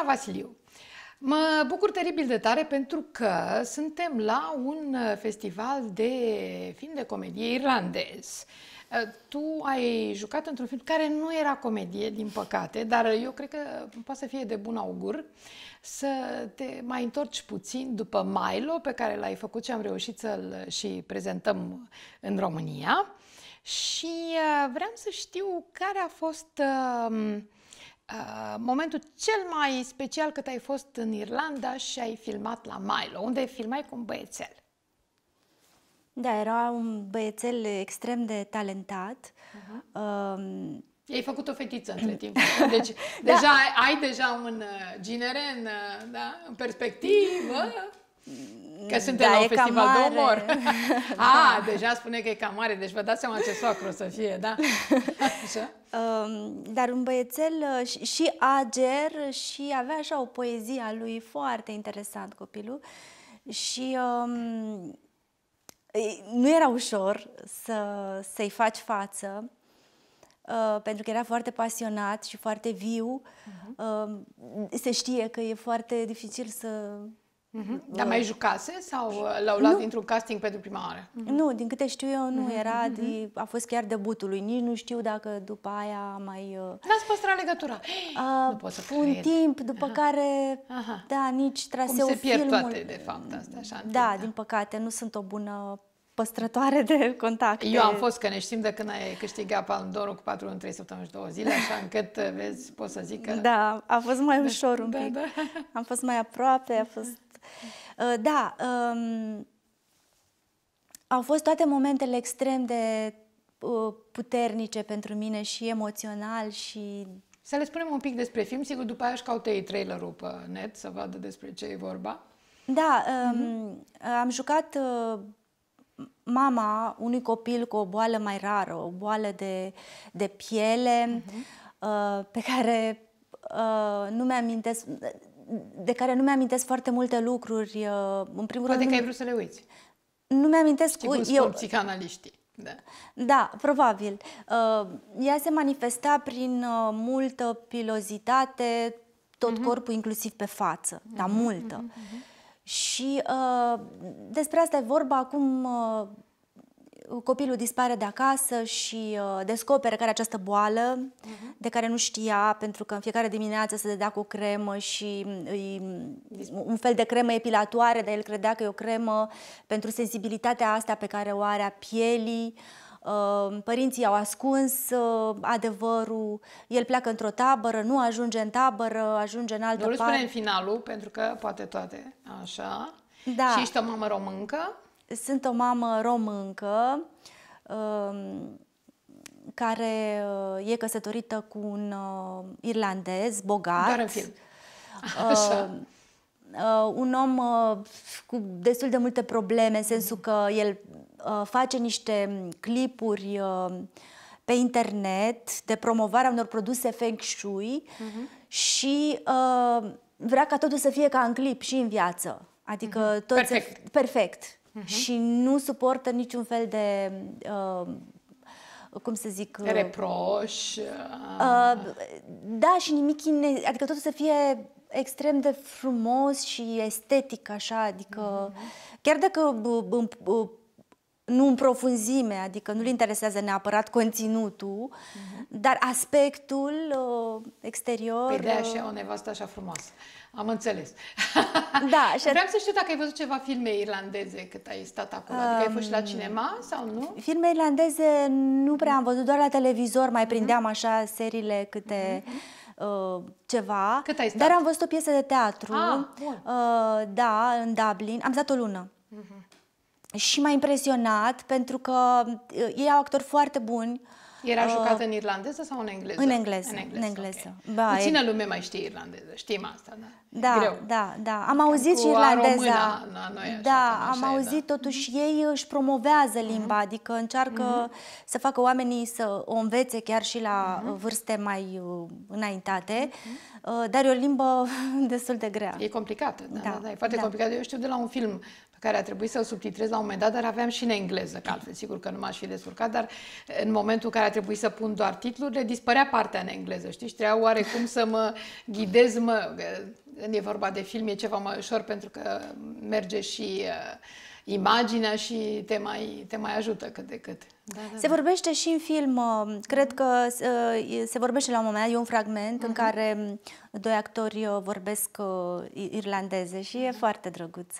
Vasiliu, mă bucur teribil de tare pentru că suntem la un festival de film de comedie irlandez. Tu ai jucat într-un film care nu era comedie, din păcate, dar eu cred că poate să fie de bun augur să te mai întorci puțin după Milo, pe care l-ai făcut și am reușit să-l și prezentăm în România. Și vreau să știu care a fost momentul cel mai special cât ai fost în Irlanda și ai filmat la Milo, unde filmai cu un băiețel. Da, era un băiețel extrem de talentat. I-ai făcut o fetiță între timp. Deci deja ai deja un ginere în perspectivă. Că suntem la un festival de umor. Deja spune că e cam mare, deci vă dați seama ce soacră o să fie, da? Așa? Dar un băiețel și ager și avea așa o poezie a lui foarte interesant, copilul. Și nu era ușor să-i faci față, pentru că era foarte pasionat și foarte viu. Se știe că e foarte dificil să... Dar mai jucase sau l-au luat dintr-un casting pentru prima oară? Nu, din câte știu eu, nu era. A fost chiar debutul lui. Nici nu știu dacă după aia mai... N-ați păstrat legătura? Nu pot să un timp, după care, da, nici traseul Cum se pierd filmul... toate, de fapt, astea, așa? Da, din păcate, nu sunt o bună păstrătoare de contacte. Eu am fost, că ne știm de când ai câștigat Palme d'Or cu 4 în 3 săptămâni și 2 zile, așa încât, vezi, pot să zic că... Da, a fost mai ușor un pic. Da. Am fost mai aproape, a fost... Au fost toate momentele extrem de puternice pentru mine și emoțional și... Să le spunem un pic despre film, sigur după aia își caută ei trailerul pe net să vadă despre ce e vorba. Da, am jucat mama unui copil cu o boală mai rară, o boală de piele, pe care nu mi-amintesc... de care nu mi-amintesc foarte multe lucruri. În primul rând, că ai vrut să le uiți. Nu mi-amintesc. Știi cum spun psihanaliștii. Da, probabil. Ea se manifesta prin multă pilozitate, tot corpul, inclusiv pe față, dar multă. Și despre asta e vorba acum. Copilul dispare de acasă și descoperă că are această boală de care nu știa, pentru că în fiecare dimineață se dădea cu o cremă și un fel de cremă epilatoare, dar el credea că e o cremă pentru sensibilitatea asta pe care o are a pielii. Părinții au ascuns adevărul, el pleacă într-o tabără, nu ajunge în tabără, ajunge în altă parte. Nu-l spune în finalul, pentru că poate toate, așa. Da. Și ești o mamă româncă? Sunt o mamă româncă care e căsătorită cu un irlandez bogat. Doar în film. Așa. Un om cu destul de multe probleme, în sensul că el face niște clipuri pe internet de promovarea unor produse Feng Shui și vrea ca totul să fie ca în clip și în viață. Adică tot perfect. Și nu suportă niciun fel de, cum să zic... reproș. Da, și nimic, adică totul să fie extrem de frumos și estetic, așa, adică chiar dacă nu în profunzime, adică nu-l interesează neapărat conținutul, dar aspectul exterior... Păi de așa o nevastă așa frumoasă. Am înțeles. Da, vreau să știu dacă ai văzut ceva filme irlandeze cât ai stat acolo. Adică ai fost și la cinema sau nu? Filme irlandeze nu prea am văzut, doar la televizor mai prindeam așa seriile câte ceva. Cât ai stat? Dar am văzut o piesă de teatru. Da, în Dublin. Am stat o lună. Și m-a impresionat pentru că ei au actori foarte buni. Era jucată în irlandeză sau în engleză? În engleză. În engleză. Okay. Puțină lume mai știe irlandeză, știm asta, da? Da, greu. da. Am auzit și irlandeza. Am auzit, totuși ei își promovează limba, adică încearcă să facă oamenii să o învețe chiar și la vârste mai înaintate. dar e o limbă destul de grea. E complicată, Da, e foarte da. complicată. Eu știu de la un film pe care a trebuit să-l subtitrez la un moment dat, dar aveam și în engleză, că altfel sigur că nu m-aș fi descurcat, dar în momentul în care a trebuit să pun doar titlurile, dispărea partea în engleză, știi? Și trebuia oarecum să mă ghidez, când e vorba de film, e ceva mai ușor pentru că merge și imaginea și te mai ajută cât de cât. Se vorbește și în film, cred că se vorbește la un moment dat, e un fragment în care doi actori vorbesc irlandeze și e foarte drăguț.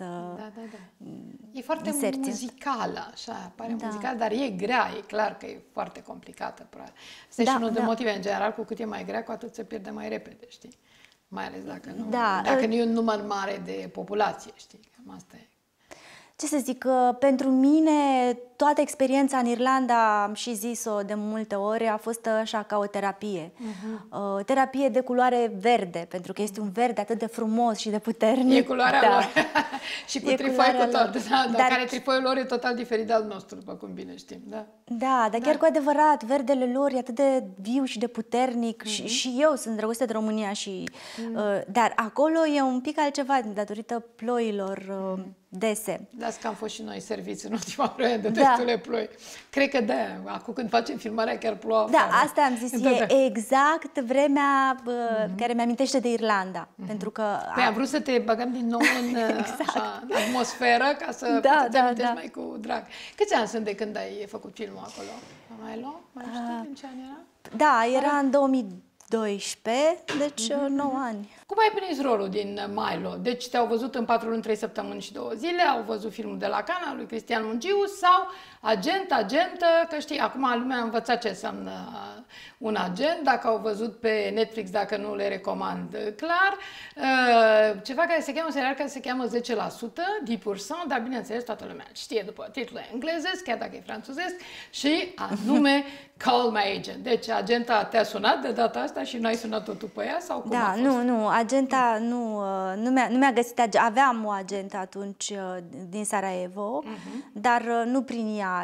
E foarte muzicală, așa, pare muzicală, dar e grea, e clar că e foarte complicată. Asta e și unul de motive, în general, cu cât e mai grea, cu atât se pierde mai repede, știi? Mai ales dacă nu e un număr mare de populație, știi? Cam asta e. Ce să zic, pentru mine toată experiența în Irlanda, am și zis-o de multe ori, a fost așa ca o terapie. Terapie de culoare verde, pentru că este un verde atât de frumos și de puternic. E culoarea lor. Și cu trifoi cu tot. Dar care trifoiul lor e total diferit de al nostru, după cum bine știm. Dar chiar cu adevărat, verdele lor e atât de viu și de puternic. Și eu sunt drăguță de România dar acolo e un pic altceva datorită ploilor dese. Las că am fost și noi serviți în ultima vreme de destule ploi. Cred că acum când facem filmarea chiar ploua afară. Asta am zis, e exact vremea care mi-amintește de Irlanda. Pentru că... Păi am vrut să te băgăm din nou în așa, atmosferă ca să te amintești mai cu drag. Câți ani sunt de când ai făcut filmul acolo? Mai știi în ce an era? Da, era în 2012, deci 9 ani. Cum ai prins rolul din Milo? Deci te-au văzut în 4 luni, 3 săptămâni și 2 zile, au văzut filmul de la Cannes, lui Cristian Mungiu, sau agentă, că știi, acum lumea a învățat ce înseamnă un agent, dacă au văzut pe Netflix, dacă nu le recomand clar. Ceva care se cheamă, un serial care se cheamă 10%, 10%, dar bineînțeles toată lumea știe după titlul englezesc, chiar dacă e franțuzesc, și anume Call My Agent. Deci agenta te-a sunat de data asta și nu ai sunat-o tu pe ea? Sau cum a fost? Nu, agenta nu mi-a găsit, aveam o agentă atunci din Sarajevo, dar nu prin ea.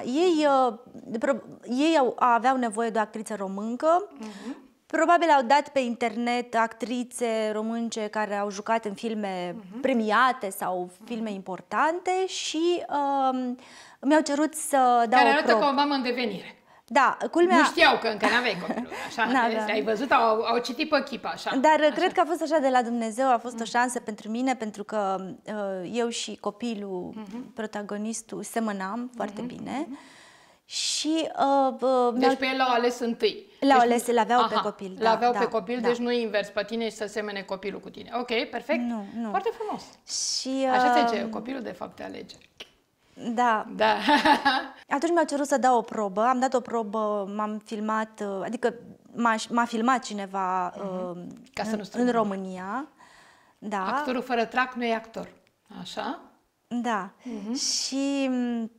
Ei aveau nevoie de o actriță româncă, probabil au dat pe internet actrițe românce care au jucat în filme premiate sau filme importante și mi-au cerut să dau care arată ca o mamă în devenire. Da, culmea... Nu știau că încă n-aveai copilul, așa, ai văzut, au citit pe chip, așa. Dar cred că a fost așa de la Dumnezeu, a fost o șansă pentru mine, pentru că eu și copilul, protagonistul, semănam foarte bine. Și deci pe el l-au ales întâi. L aveau pe copil. L-aveau pe copil, deci nu invers pe tine și să semene copilul cu tine. Ok, perfect. Nu. Foarte frumos. Și, așa se zice, copilul de fapt te alege. Da. Atunci mi-a cerut să dau o probă, am dat o probă, m-am filmat, adică m-a filmat cineva în România. Da. Actorul fără trac nu e actor, așa? Da. Și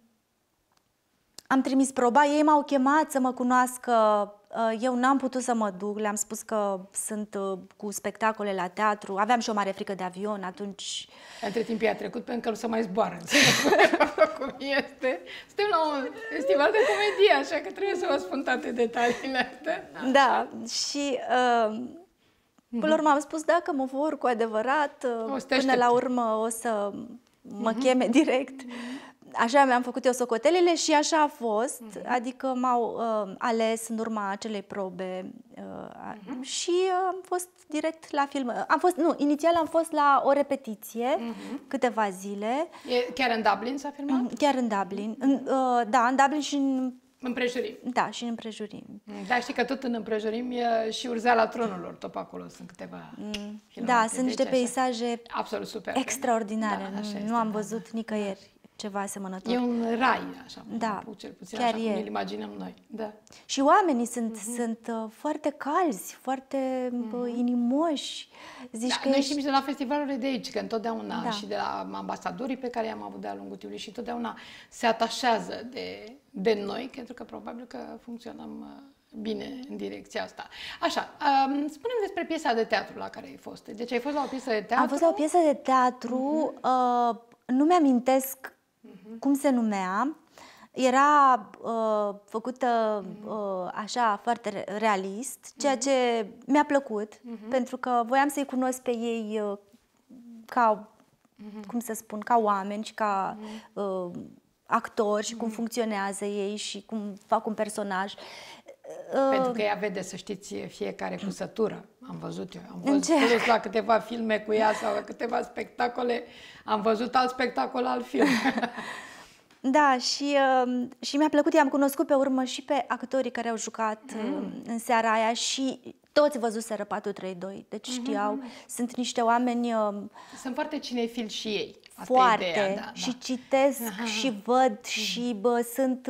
am trimis proba, ei m-au chemat să mă cunoască, eu n-am putut să mă duc, le-am spus că sunt cu spectacole la teatru, aveam și o mare frică de avion atunci. Între timp i-a trecut pentru că nu se mai zboară, cum este. Suntem la un festival de comedie, așa că trebuie să vă spun toate detaliile astea. Da, și până la urmă am spus dacă mă vor cu adevărat, până la urmă o să mă cheme direct. Așa mi-am făcut eu socotelile și așa a fost, adică m-au ales în urma acelei probe și am fost direct la film. Inițial am fost la o repetiție, câteva zile. Chiar în Dublin s-a filmat? Chiar în Dublin, în Dublin și în împrejurim. Da, și în împrejurim. Da, știi că tot în împrejurim și Urzeala tronului, tot pe acolo sunt câteva filmate. Da, sunt niște peisaje absolut super extraordinare. Nu am văzut nicăieri ceva asemănător. E un rai, așa, cel puțin chiar așa cum îl imaginăm noi. Da. Și oamenii sunt foarte calzi, foarte inimoși. Zici că noi știm și de la festivalurile de aici, că întotdeauna și de la ambasadorii pe care i-am avut de-a lungul timpului și întotdeauna se atașează de noi, pentru că probabil că funcționăm bine în direcția asta. Așa, spune-mi despre piesa de teatru la care ai fost. Deci ai fost la o piesă de teatru? Am fost la o piesă de teatru, nu mi-amintesc cum se numea. Era făcută așa foarte realist, ceea ce mi-a plăcut, pentru că voiam să-i cunosc pe ei ca, cum să spun, ca oameni și ca actori și cum funcționează ei și cum fac un personaj. Pentru că ea vede, să știți, fiecare cusătură. Am văzut eu. Am văzut la câteva filme cu ea sau la câteva spectacole. Am văzut alt spectacol, alt film. Da, și mi-a plăcut. I-am cunoscut pe urmă și pe actorii care au jucat în seara aia și toți văzuseră 432. Deci știau. Sunt niște oameni... Sunt foarte cinefili și ei. Asta foarte. E ideea, da, și citesc și văd și sunt...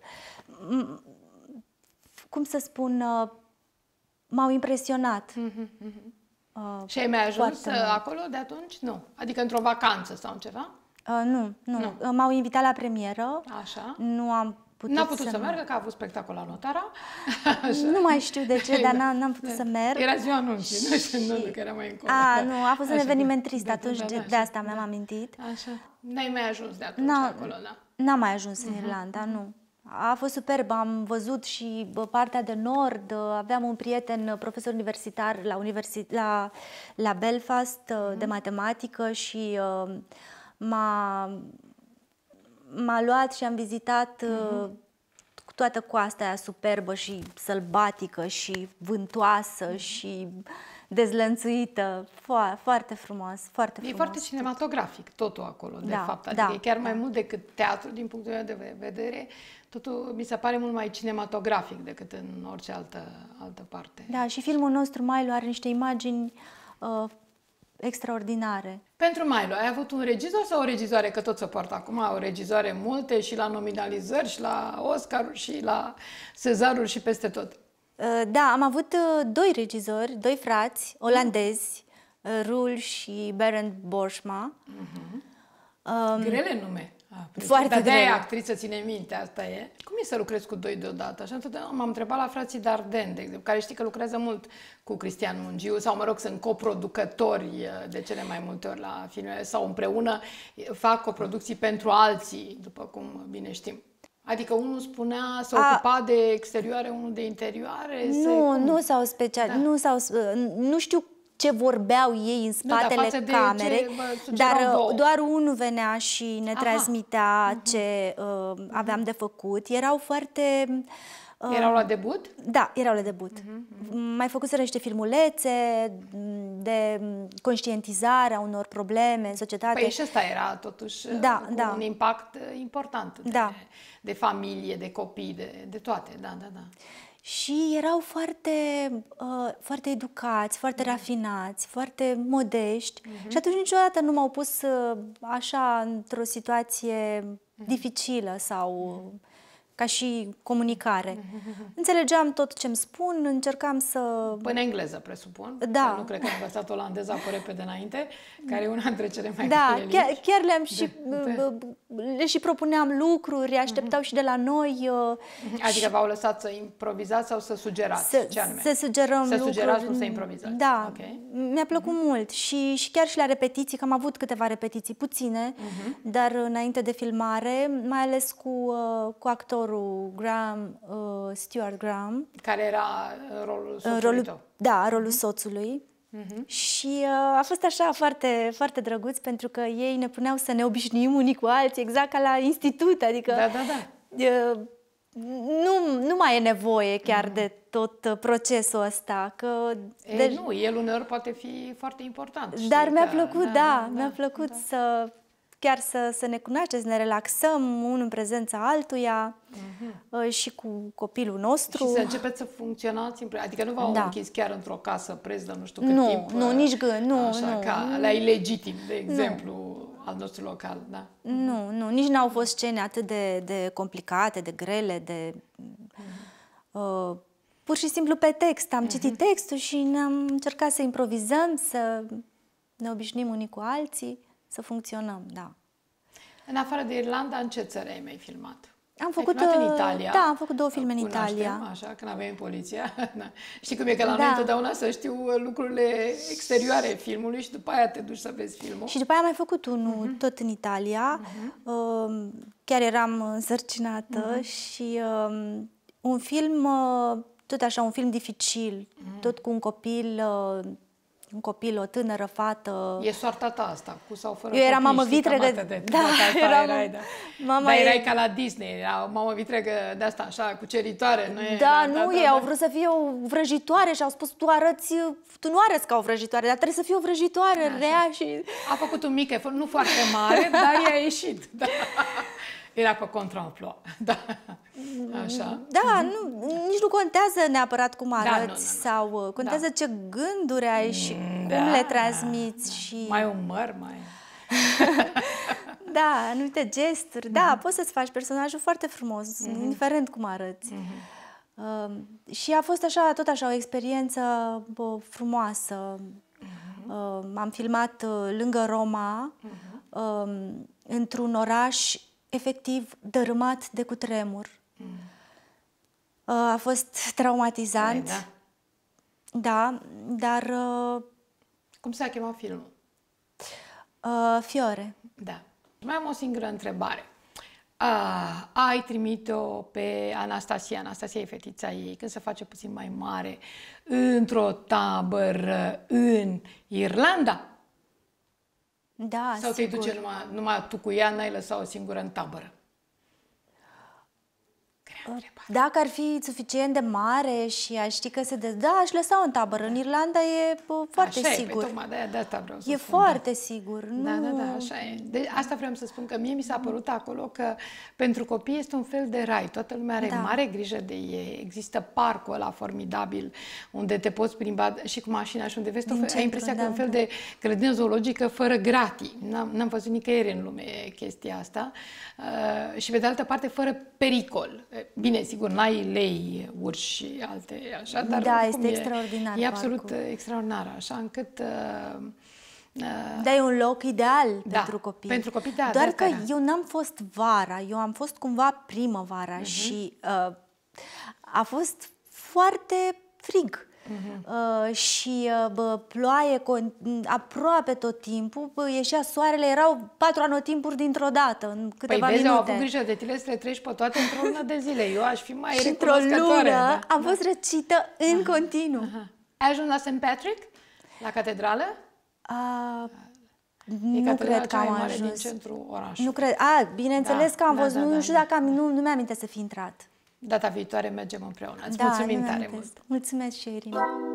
cum să spun... m-au impresionat. Și ai mai ajuns acolo de atunci? Nu. Adică într-o vacanță sau în ceva? Nu. M-au invitat la premieră. Așa. Nu am putut N-a putut să meargă, că a avut spectacol la Notara. Nu mai știu de ce, dar n-am putut să merg. Era ziua anunții, nu știu, că era mai încolo. Nu, a fost un eveniment trist atunci, de asta mi-am amintit. Așa. N-ai mai ajuns de atunci acolo, da? N-am mai ajuns în Irlanda, nu. A fost superb, am văzut și partea de nord, aveam un prieten, profesor universitar la Belfast, de matematică și m-a luat și am vizitat toată coasta aia superbă și sălbatică și vântoasă și dezlănțuită. Foarte frumos, foarte frumos. E foarte cinematografic totul acolo, de fapt. Adică e chiar mai mult decât teatru, din punctul meu de vedere. Totul mi se pare mult mai cinematografic decât în orice altă parte. Da, și filmul nostru, Milo, are niște imagini extraordinare. Pentru Milo, ai avut un regizor sau o regizoare? Că tot se poartă acum, o regizoare multe și la nominalizări și la Oscaruri și la Cezaruri și peste tot. Da, am avut doi regizori, doi frați olandezi, Roel și Berend Borsma. Grele nume. Foarte grele. De-aia actriță ține minte, asta e. Cum e să lucrezi cu doi deodată? Așa întotdeauna m-am întrebat la frații Dardenne, de exemplu, care știi că lucrează mult cu Cristian Mungiu, sau mă rog, sunt coproducători de cele mai multe ori la filmele, sau împreună fac coproducții pentru alții, după cum bine știm. Adică unul spunea, se ocupa de exterioare, unul de interioare? Nu s-au special, nu știu ce vorbeau ei în spatele camerei, dar doar unul venea și ne transmitea ce aveam de făcut. Erau foarte... Erau la debut? Da, erau la debut. Mai făcuseră niște filmulețe de conștientizare a unor probleme în societate. Păi și ăsta era totuși cu un impact important de familie, de copii, de toate. Da. Și erau foarte educați, foarte rafinați, foarte modești. Și atunci niciodată nu m-au pus așa într-o situație dificilă sau ca și comunicare. Înțelegeam tot ce-mi spun, încercam să... Până engleză, presupun. Da. Nu cred că am învățat olandeza cu repede înainte, care e una dintre cele mai grele limbi. Chiar le și propuneam lucruri, așteptau și de la noi. Adică v-au lăsat să improvizați sau să sugerați? Să sugerăm lucruri. Să sugerați, nu să improvizați. Da, mi-a plăcut mult și chiar și la repetiții, că am avut câteva repetiții, puține, dar înainte de filmare, mai ales cu actorul Stuart Graham. Care era rolul soțului tău? Da, rolul soțului. Și a fost așa foarte, foarte drăguț, pentru că ei ne puneau să ne obișnuim unii cu alții, exact ca la institut. Adică nu mai e nevoie chiar de tot procesul ăsta. Nu, el uneori poate fi foarte important. Dar mi-a plăcut, mi-a plăcut să... Chiar să ne cunoaștem, să ne relaxăm unul în prezența altuia și cu copilul nostru. Și să începeți să funcționați, adică nu v-au închis chiar într-o casă prezdă, nu știu cât timp. Nu, nici gând, nu. Ca la ilegitim, de exemplu, al nostru local, da. Nu, nici n-au fost scene atât de complicate, de grele, pur și simplu pe text. Am citit textul și ne-am încercat să improvizăm, să ne obișnuim unii cu alții. Să funcționăm, da. În afară de Irlanda, în ce țări ai mai filmat? Am făcut în Italia. Da, am făcut 2 filme în Italia. Așa, când aveam poliția. Știi cum e, că la noi întotdeauna să știu lucrurile exterioare filmului și după aia te duci să vezi filmul. Și după aia am mai făcut unul tot în Italia, chiar eram însărcinată și un film, tot așa, un film dificil, tot cu un copil, o tânără fată. E soarta ta asta, cu sau fără Eu eram copii, mamă vitregă. Erai ca la Disney, era o mamă vitregă de asta, așa, cuceritoare. Ei au vrut să fie o vrăjitoare și au spus, tu nu arăți ca o vrăjitoare, dar trebuie să fie o vrăjitoare rea și... A făcut un mic efort, nu foarte mare, dar i-a ieșit. Da. Era pe contraplo. Da. Așa. Da, nici nu contează neapărat cum arăți sau contează ce gânduri ai și cum le transmiți. Și... Mai umăr, mai... Da, anumite gesturi. Da, poți să-ți faci personajul foarte frumos, indiferent cum arăți. Și a fost așa, tot așa, o experiență frumoasă. Am filmat lângă Roma, într-un oraș efectiv dărâmat de cutremur. A fost traumatizant. Da, dar... Cum s-a chemat filmul? Fiore. Da. Mai am o singură întrebare. Ai trimit-o pe Anastasia. Anastasia e fetița ei, când se face puțin mai mare, într-o tabără în Irlanda? Da, sau te duce numai tu cu ea, n-ai lăsat o singură în tabără? Dacă ar fi suficient de mare și aș ști că aș lăsa-o în tabără. În Irlanda e foarte sigur. Tocmai de asta vreau să spun. Foarte sigur. Da, așa e. Deci asta vreau să spun, că mie mi s-a părut acolo că pentru copii este un fel de rai. Toată lumea are mare grijă de ei. Există parcul ăla formidabil unde te poți plimba și cu mașina și unde vezi ai impresia că e un fel de grădină zoologică fără gratii. N-am văzut nicăieri în lume chestia asta. Și pe de altă parte fără pericol. Bine, sigur, n-ai lei, urși și alte așa, dar da, este extraordinar. E absolut extraordinar, așa încât... Da, e un loc ideal pentru copii. Pentru copii, da. Doar că eu n-am fost vara, eu am fost cumva primăvara și a fost foarte frig. Și ploaie aproape tot timpul, ieșea soarele, erau 4 anotimpuri dintr-o dată, în câteva minute. Au avut grijă de tine să le treci pe toate într-o lună de zile. Eu aș fi mai într-o lună am fost răcită în continuu. Ai ajuns la St. Patrick? La catedrală? Nu cred că am ajuns. Din centrul orașului. Nu cred. Bineînțeles că am văzut, nu știu dacă nu mi-aminte să fi intrat. Data viitoare mergem împreună. Îți mulțumim tare mult. Mulțumesc și eu, Irina.